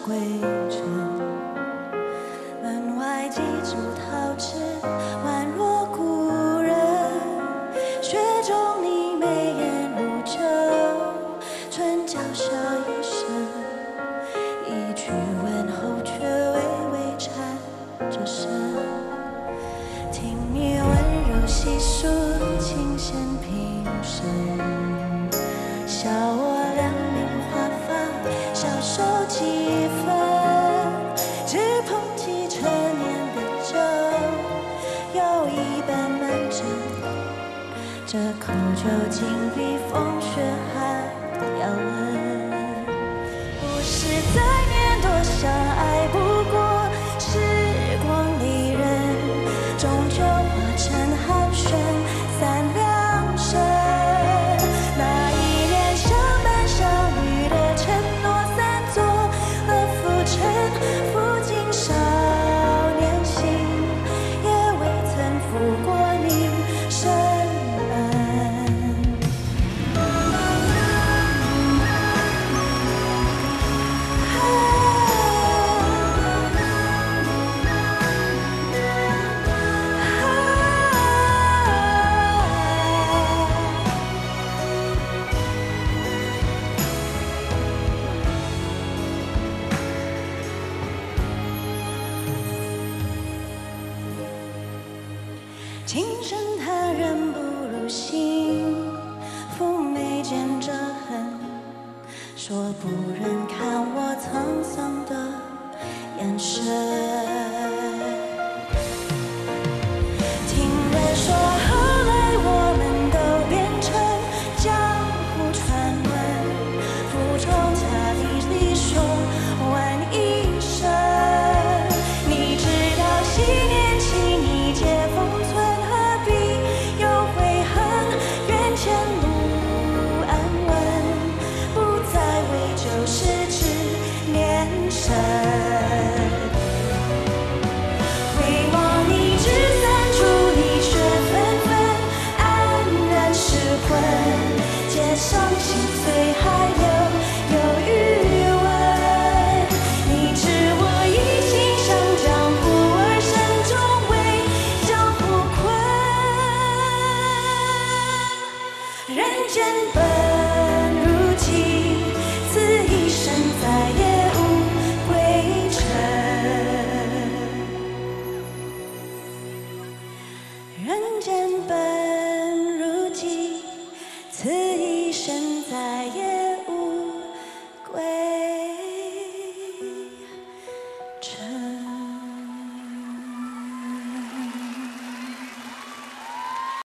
归程。门外几株桃枝，宛若故人。雪中你眉眼如旧，唇角笑一声，一句问候却微微颤着声。听你温柔细数，琴弦平生。笑我两鬓华发，消瘦几分。只捧起陈年的酒，有一半满斟。这口酒竟比风雪还要冷。不是再念多相爱，不过时光离人，终究化成寒暄散两生。那一年相伴相遇的承诺散作了浮尘，负尽少年心，也未曾负过你深恩。情深他人不入心，抚眉间着痕，说不忍看我沧桑的眼神。听人说后来我们都变成江湖传闻，腹中茶里说完一生。你知道昔年情意皆封存，回望你纸伞处理雪纷纷，黯然失魂。街上心碎还有余温。你知我一心向江湖，而身终为江湖困。人间本如棋，此一生再也无归程。人间本如棋，此一生再也无归。